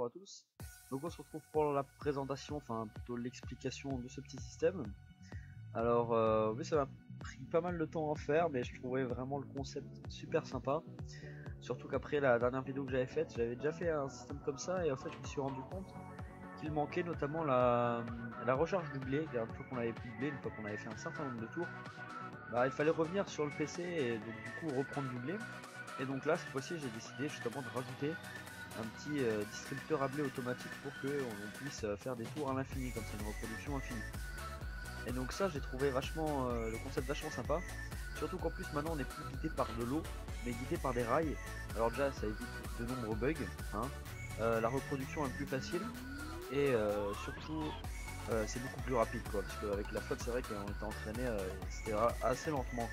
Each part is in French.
bonjour à tous. Donc on se retrouve pour la présentation, enfin plutôt l'explication de ce petit système. Alors oui, ça m'a pris pas mal de temps à faire, mais je trouvais vraiment le concept super sympa. Surtout qu'après la dernière vidéo que j'avais faite, j'avais déjà fait un système comme ça, et en fait je me suis rendu compte qu'il manquait notamment la recharge du blé. Car une fois qu'on avait plus de blé, une fois qu'on avait fait un certain nombre de tours, bah, il fallait revenir sur le PC et donc du coup reprendre du blé. Et donc là cette fois-ci j'ai décidé justement de rajouter un petit distributeur à blé automatique pour que on puisse faire des tours à l'infini, comme c'est une reproduction infinie. Et donc ça j'ai trouvé vachement le concept vachement sympa. Surtout qu'en plus maintenant on n'est plus guidé par de l'eau, mais guidé par des rails. Alors déjà ça évite de nombreux bugs, hein. La reproduction est plus facile et surtout c'est beaucoup plus rapide quoi, parce qu'avec la flotte c'est vrai qu'on était entraîné, c'était assez lentement.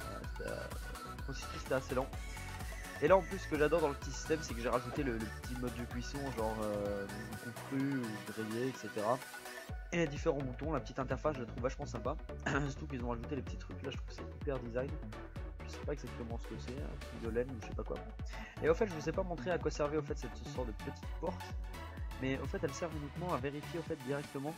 Le processus était assez lent. Et là en plus ce que j'adore dans le petit système, c'est que j'ai rajouté le petit mode de cuisson, genre cru ou grillé, etc. Et les différents boutons, la petite interface je la trouve vachement sympa. Surtout qu'ils ont rajouté les petits trucs là, je trouve que c'est hyper design. Je sais pas exactement ce que c'est, un truc de laine ou je sais pas quoi. Et au fait je vous ai pas montré à quoi servait au fait cette sorte de petite porte. Mais au fait elles servent uniquement à vérifier au fait directement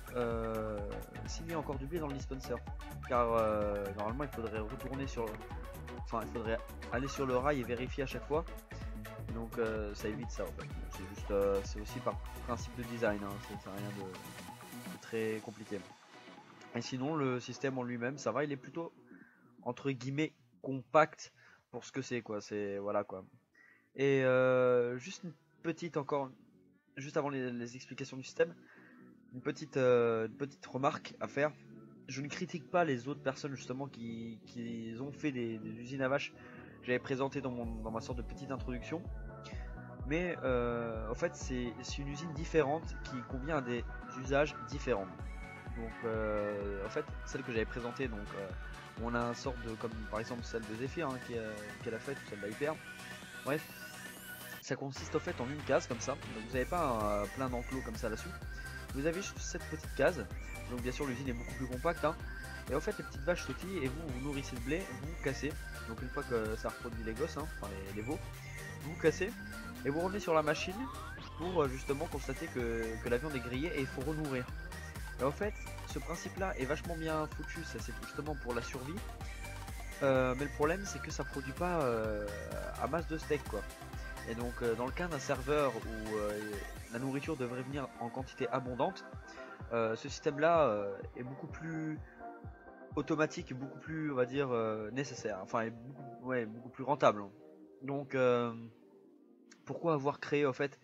s'il y a encore du blé dans le dispenser. Car normalement il faudrait retourner sur il faudrait aller sur le rail et vérifier à chaque fois. Donc ça évite ça en fait. C'est juste, c'est aussi par principe de design, hein. C'est rien de très compliqué. Et sinon le système en lui-même, ça va, il est plutôt entre guillemets compact pour ce que c'est quoi. C'est voilà quoi. Et juste une petite encore, juste avant les explications du système, une petite remarque à faire. Je ne critique pas les autres personnes justement qui ont fait des usines à vaches. J'avais présenté dans ma sorte de petite introduction. Mais en fait c'est une usine différente qui convient à des usages différents. Donc en fait celle que j'avais présentée, donc on a un sorte de, comme par exemple celle de Zephyr, hein, qu'elle a faite, ou celle d'Hyper. Bref, ça consiste en fait en une case comme ça. Donc vous n'avez pas plein d'enclos comme ça là-dessus. Vous avez juste cette petite case. Donc bien sûr l'usine est beaucoup plus compacte, hein. Et en fait les petites vaches sautillent et vous nourrissez le blé, vous cassez. Donc une fois que ça reproduit les gosses, hein, enfin les veaux, vous cassez et vous revenez sur la machine pour justement constater que la viande est grillée et il faut renourrir. Et en fait ce principe là est vachement bien foutu, ça c'est justement pour la survie. Mais le problème c'est que ça produit pas à masse de steak quoi. Et donc dans le cas d'un serveur où la nourriture devrait venir en quantité abondante, ce système là est beaucoup plus automatique, beaucoup plus on va dire nécessaire, enfin est beaucoup plus rentable. Donc pourquoi avoir créé en fait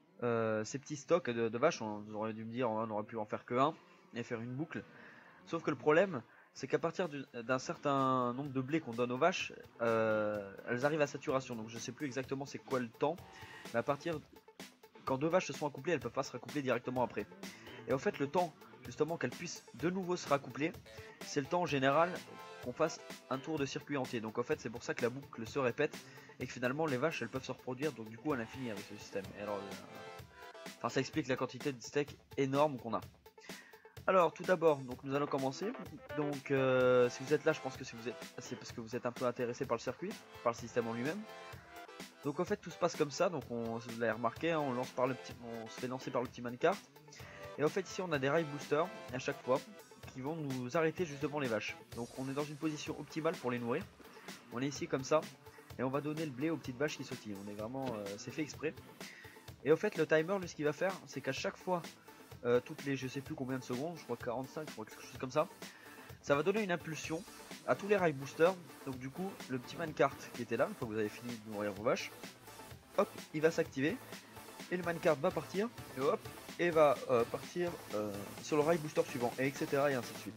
ces petits stocks de vaches? On aurait dû me dire on aurait pu en faire que un et faire une boucle. Sauf que le problème c'est qu'à partir d'un certain nombre de blés qu'on donne aux vaches, elles arrivent à saturation. Donc je sais plus exactement c'est quoi le temps, mais à partir quand deux vaches se sont accouplées, elles peuvent pas se raccoupler directement après. Et en fait le temps justement qu'elles puissent de nouveau se raccoupler, c'est le temps en général qu'on fasse un tour de circuit entier. Donc en fait c'est pour ça que la boucle se répète et que finalement les vaches elles peuvent se reproduire donc du coup à l'infini avec ce système. Et alors enfin ça explique la quantité de steak énorme qu'on a. Alors tout d'abord donc nous allons commencer. Donc si vous êtes là je pense que c'est parce que vous êtes un peu intéressé par le circuit, par le système en lui-même. Donc en fait tout se passe comme ça, donc si vous l'avez remarqué, hein, on se fait lancer par le petit minecart. Et en fait ici on a des rail boosters à chaque fois qui vont nous arrêter juste devant les vaches. Donc on est dans une position optimale pour les nourrir. On est ici comme ça et on va donner le blé aux petites vaches qui sautillent. On est vraiment, c'est fait exprès. Et en fait le timer lui ce qu'il va faire c'est qu'à chaque fois, toutes les je sais plus combien de secondes, je crois 45, je crois quelque chose comme ça, ça va donner une impulsion à tous les rail boosters. Donc du coup le petit minecart qui était là, une fois que vous avez fini de nourrir vos vaches, hop il va s'activer et le minecart va partir et hop et va partir sur le rail booster suivant et etc et ainsi de suite.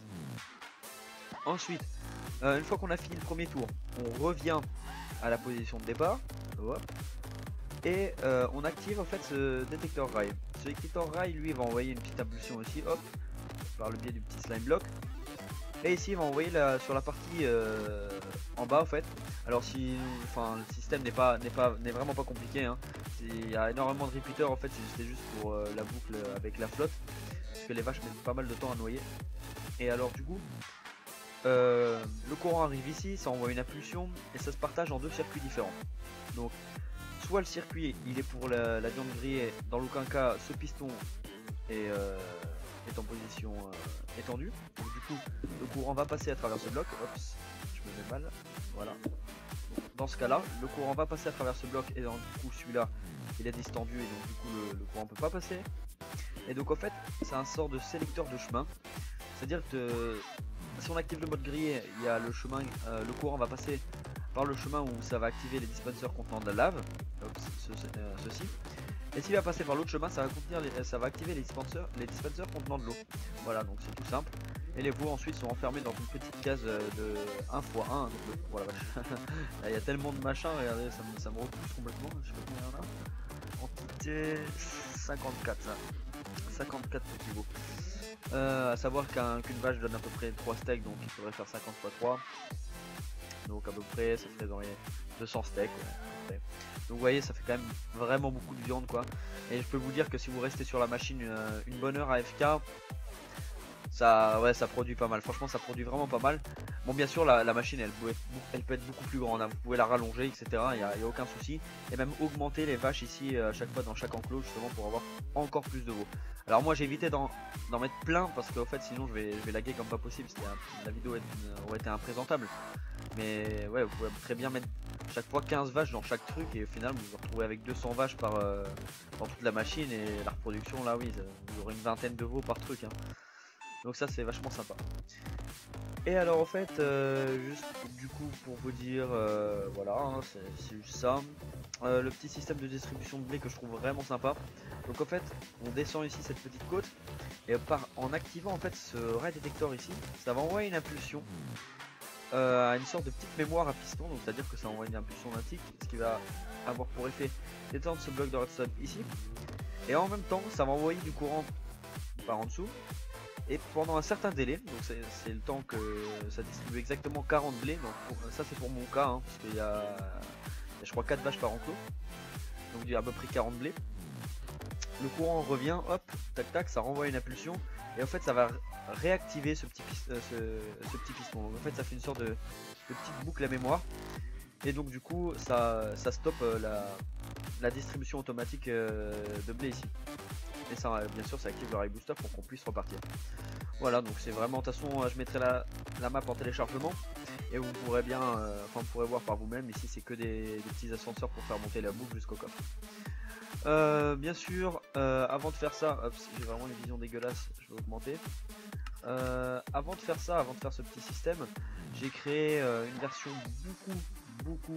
Ensuite une fois qu'on a fini le premier tour, on revient à la position de départ, hop, et on active en fait ce détecteur rail. Ce détecteur rail lui va envoyer une petite impulsion aussi, hop, par le biais du petit slime block. Et ici il va envoyer sur la partie en bas en fait. Alors si, enfin le système n'est vraiment pas compliqué, hein. Il y a énormément de repeaters en fait, c'était juste pour la boucle avec la flotte, parce que les vaches mettent pas mal de temps à noyer. Et alors du coup, le courant arrive ici, ça envoie une impulsion et ça se partage en deux circuits différents. Donc soit le circuit il est pour la viande grillée, dans aucun cas ce piston est en position étendue. Donc du coup le courant va passer à travers ce bloc. Oups, je me mets mal. Voilà. Dans ce cas là, le courant va passer à travers ce bloc et donc du coup celui-là il est distendu et donc du coup le courant peut pas passer. Et donc en fait c'est un sort de sélecteur de chemin. C'est-à-dire que si on active le mode grillé, il y a le chemin, le courant va passer par le chemin où ça va activer les dispensers contenant de la lave, ceci. Et s'il va passer par l'autre chemin, ça va activer les dispensers contenant de l'eau. Voilà, donc c'est tout simple. Et les veaux ensuite sont enfermés dans une petite case de 1 x 1. Donc voilà, là il y a tellement de machins, regardez, ça me repousse complètement. Je sais pas combien il y en a. Entité 54, ça. 54 petits veaux. À savoir qu'une vache donne à peu près 3 steaks, donc il faudrait faire 50 x 3. Donc à peu près ça ferait dans les 200 steaks, ouais, donc vous voyez ça fait quand même vraiment beaucoup de viande quoi. Et je peux vous dire que si vous restez sur la machine une bonne heure AFK, ça produit pas mal, franchement ça produit vraiment pas mal. Bon bien sûr la machine elle peut être beaucoup plus grande, hein. Vous pouvez la rallonger etc, il n'y a aucun souci. Et même augmenter les vaches ici à chaque fois dans chaque enclos justement pour avoir encore plus de veaux. Alors moi j'ai évité d'en mettre plein parce qu'en fait sinon je vais laguer comme pas possible, la vidéo aurait été imprésentable. Mais ouais, vous pouvez très bien mettre chaque fois 15 vaches dans chaque truc et au final vous vous retrouvez avec 200 vaches dans toute la machine. Et la reproduction là oui vous aurez une vingtaine de veaux par truc, hein. Donc ça c'est vachement sympa. Et alors en fait juste du coup pour vous dire voilà, hein, c'est juste ça. Le petit système de distribution de blé que je trouve vraiment sympa. Donc en fait on descend ici cette petite côte et en activant en fait ce ray détecteur ici, ça va envoyer une impulsion à une sorte de petite mémoire à piston. Donc c'est à dire que ça envoie une impulsion d'un tic, ce qui va avoir pour effet d'étendre ce bloc de redstone ici. Et en même temps ça va envoyer du courant par en dessous. Et pendant un certain délai, donc c'est le temps que ça distribue exactement 40 blés. Donc ça c'est pour mon cas, hein, parce qu'il y a je crois 4 vaches par enclos. Donc il y a à peu près 40 blés. Le courant revient, hop, tac tac, ça renvoie une impulsion. Et en fait ça va réactiver ce petit piston. Donc en fait ça fait une sorte de petite boucle à mémoire. Et donc du coup ça stoppe la distribution automatique de blé ici. Et ça bien sûr ça active le rail booster pour qu'on puisse repartir. Voilà, donc c'est vraiment, de toute façon je mettrai la map en téléchargement et vous pourrez bien, vous pourrez voir par vous-même. Ici c'est que des petits ascenseurs pour faire monter la boucle jusqu'au coffre. Bien sûr avant de faire ça, hop, j'ai vraiment une vision dégueulasse, je vais augmenter. Avant de faire ça, avant de faire ce petit système, j'ai créé une version beaucoup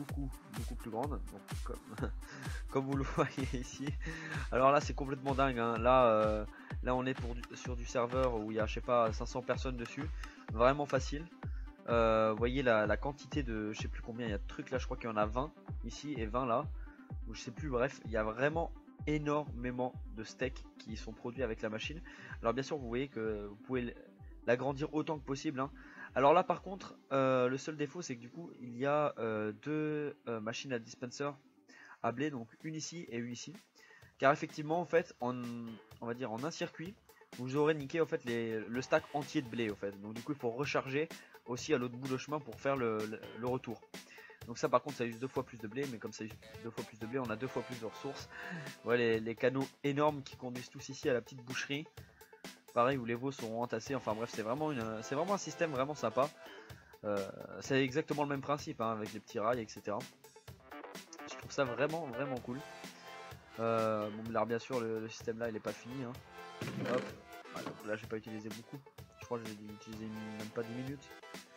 plus grande, donc, comme vous le voyez ici. Alors là c'est complètement dingue, hein. Là on est sur du serveur où il y a je sais pas 500 personnes dessus, vraiment facile. Vous voyez la quantité de je sais plus combien il y a de trucs là, je crois qu'il y en a 20 ici et 20 là, ou je sais plus, bref il y a vraiment énormément de steaks qui sont produits avec la machine. Alors bien sûr vous voyez que vous pouvez l'agrandir autant que possible, hein. Alors là par contre le seul défaut c'est que du coup il y a deux machines à dispenser à blé, donc une ici et une ici, car effectivement en fait on va dire en un circuit vous aurez niqué en fait le stack entier de blé en fait. Donc du coup il faut recharger aussi à l'autre bout de chemin pour faire le retour. Donc ça par contre ça use 2 fois plus de blé, mais comme ça use 2 fois plus de blé on a 2 fois plus de ressources. Ouais, les canaux énormes qui conduisent tous ici à la petite boucherie, pareil où les veaux seront entassés. Enfin bref c'est vraiment un système vraiment sympa. C'est exactement le même principe, hein, avec les petits rails etc. Je trouve ça vraiment cool. Bon là bien sûr le système là il est pas fini, hein. Hop. Ah, donc là j'ai pas utilisé beaucoup, je crois que j'ai utilisé même pas 10 minutes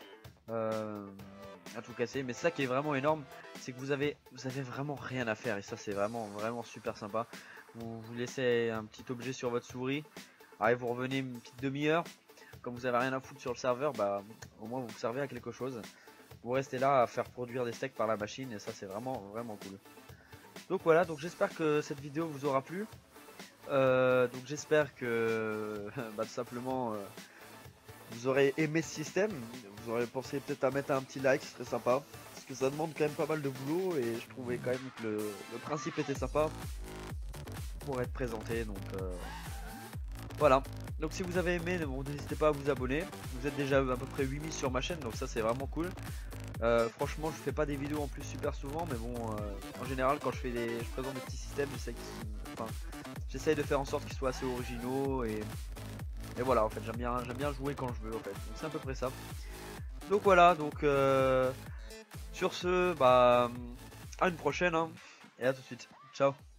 à tout casser. Mais ça qui est vraiment énorme, c'est que vous avez vraiment rien à faire, et ça c'est vraiment super sympa. Vous laissez un petit objet sur votre souris, allez, vous revenez une petite demi-heure, comme vous avez rien à foutre sur le serveur, bah au moins vous servez à quelque chose. Vous restez là à faire produire des steaks par la machine, et ça c'est vraiment cool. Donc voilà, donc j'espère que cette vidéo vous aura plu. Donc j'espère que tout simplement vous aurez aimé ce système. Vous aurez pensé peut-être à mettre un petit like, ce serait sympa, parce que ça demande quand même pas mal de boulot, et je trouvais quand même que le principe était sympa pour être présenté. Donc voilà, donc si vous avez aimé, bon, n'hésitez pas à vous abonner. Vous êtes déjà à peu près 8000 sur ma chaîne, donc ça c'est vraiment cool. Franchement, je fais pas des vidéos en plus super souvent, mais bon, en général, quand je présente des petits systèmes, j'essaye de faire en sorte qu'ils soient assez originaux et voilà, en fait, j'aime bien jouer quand je veux, en fait. Donc c'est à peu près ça. Donc voilà, donc sur ce, bah, à une prochaine, hein, et à tout de suite. Ciao.